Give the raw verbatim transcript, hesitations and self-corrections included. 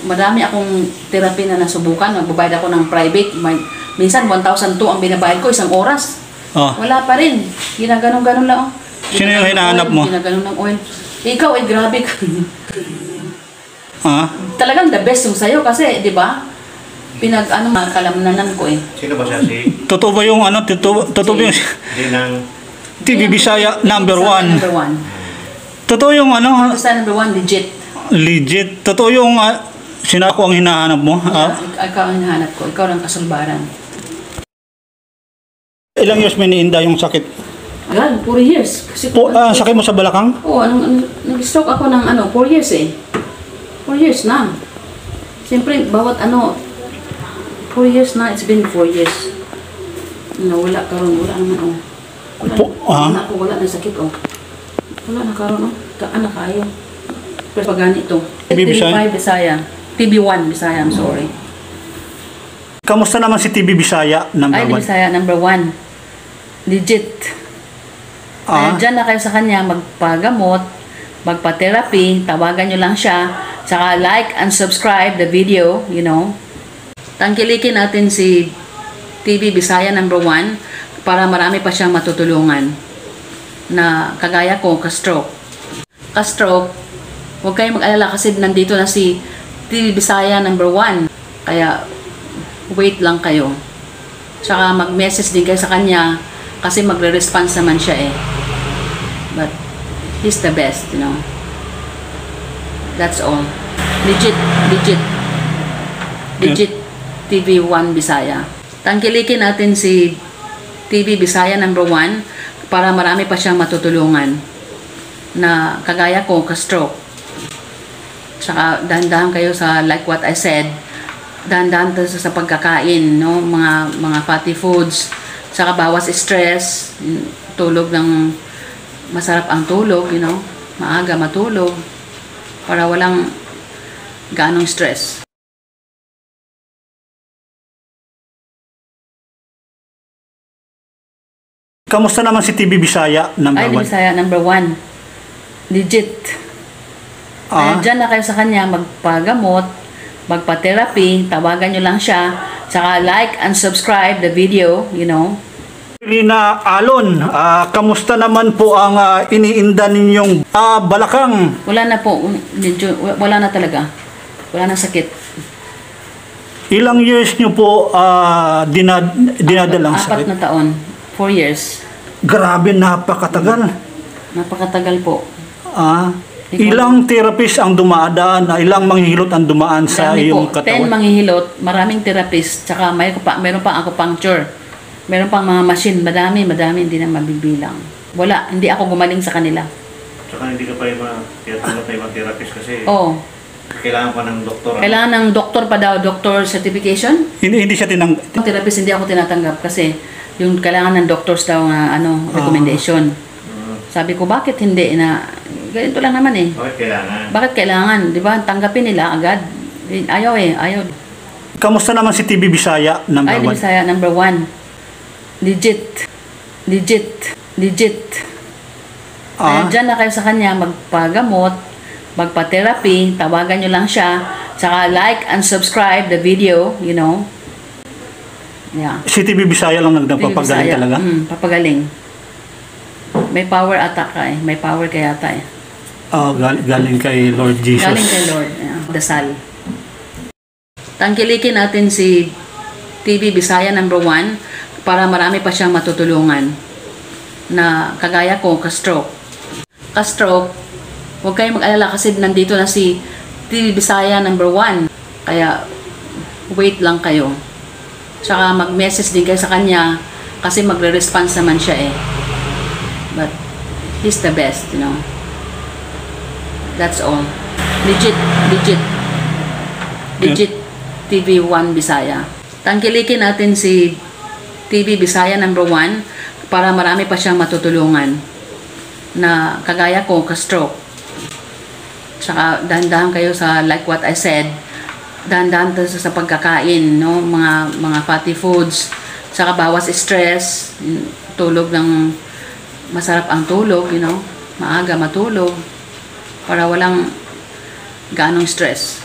Madami akong therapy na nasubukan. Magbabayad ako ng private. May, minsan one thousand two ang binabayad ko isang oras. Oh. Wala pa rin. Ginaganon-ganon lang. Oh. Sino yung hinahanap mo? Ginaganon ng oil. Ikaw ay grabe ka. Ah? Talagang the best yung sa'yo kasi, di ba? Pinag, ano, kalamnanan ko eh. Sino ba siya si? Totoo ba yung ano? Totoo, totoo ba yung Hindi ng... T V Bisaya number Bisaya one? Number one. Totoo yung ano? Bisaya number one, legit. Legit. Totoo yung uh, sinako ang hinahanap mo? Yeah, Ah? ikaw ang hinahanap ko. Ikaw ang kasulbaran. Ilang years may niinda yung sakit? Ayan, four years. Kasi, Po, ah, sakit mo sa balakang? Oo, oh, nag-stroke ako ng ano, four years eh. four years na. Siyempre, bawat ano, four years na, it's been four years. Nawala karon, wala naman oh. Wala, Po, ah? wala ako, wala na sakit oh. Wala na karon oh. Kaan na kayo. Pero pag ganito. T V Bisaya? Bisaya. T V one Bisaya, I'm sorry. Kamusta naman si T V Bisaya number Ay, one? Bisaya, number one. Legit. Ah? Kaya dyan na kayo sa kanya magpagamot, magpa-therapy, tawagan nyo lang siya. Tsaka like and subscribe the video, you know. Tangkilikin natin si T V Bisaya number one para marami pa siyang matutulungan na kagaya ko, ka-stroke. Ka-stroke, huwag kayong mag-alala kasi nandito na si T V Bisaya number one. Kaya, wait lang kayo. Tsaka mag-message din kayo sa kanya kasi magre-response naman siya eh. But, he's the best, you know. That's all. Legit, legit. Legit T V one Bisaya. Tangkilikin natin si T V Bisaya number one para marami pa siyang matutulungan na kagaya ko, ka-stroke. Tsaka dahan-dahan kayo sa like what I said. Dahan-dahan sa, sa pagkakain, no? Mga, mga fatty foods. Tsaka bawas stress. Tulog ng masarap ang tulog, you know. Maaga matulog para walang ganong stress. Kamusta naman si T V Bisaya number Ay, one? Bisaya number one. Legit. Ah? Kaya dyan na kayo sa kanya magpagamot, magpa-therapy, tawagan nyo lang siya. Tsaka like and subscribe the video, you know. Lina Alon, ah, kamusta naman po ang ah, iniinda ninyong ah, balakang? Wala na po, medyo, wala na talaga. Wala na sakit. Ilang years nyo po ah, dinad dinadalang Apat sakit? na taon. Four years. Grabe, napakatagal. Napakatagal po. Ah, ilang therapist ang dumadaan, ah, ilang manghihilot ang dumaan sa Marami iyong po. Ten katawan? manghihilot, maraming therapist, tsaka may, pa, meron pang acupuncture. Meron pang mga machine, madami, madami, hindi na mabibilang. Wala, hindi ako gumaling sa kanila. Tsaka hindi ka pa yung tinatanggap na ibang therapist kasi Oo. kailangan pa ng doktor. Kailangan ng doktor pa daw, doctor certification. Hindi, hindi siya tinang... Therapist hindi ako tinatanggap kasi yung kailangan ng doctors daw nga ano, recommendation. Uh, Sabi ko, bakit hindi na, ganito lang naman eh. bakit kailangan? Bakit kailangan? Di ba? Tanggapin nila agad. Ayaw eh, ayaw. Kamusta naman si T V Bisaya number Ay, one? Bisaya number one. Legit. Legit. Legit. Kaya Ah? dyan na kayo sa kanya magpagamot, magpa-therapy, tawagan nyo lang siya. Tsaka like and subscribe the video, you know. Yeah. Si T V Bisaya lang nagpapagaling Bisaya. talaga? Mm, papagaling. May power ata ka eh. May power kaya ata eh. Oh, gal- galing kay Lord Jesus. Galing kay Lord. Yeah. Dasal. Tangkilikin natin si T V Bisaya number one para marami pa siyang matutulungan na kagaya ko, ka-stroke. Ka-stroke, huwag kayong mag-alala kasi nandito na si T V Bisaya number one. Kaya, wait lang kayo. Tsaka mag-message din kayo sa kanya kasi magre-response naman siya eh. But, he's the best, you know. That's all. Legit, legit. Legit T V one Bisaya. Tangkilikin natin si T V Bisaya number one para marami pa siyang matutulungan na kagaya ko, ka-stroke. Tsaka dahan-dahan kayo sa like what I said. Dahan-dahan sa, sa pagkakain, no? Mga, mga fatty foods. Tsaka bawas stress. Tulog ng masarap ang tulog, you know. Maaga matulog para walang ganong stress.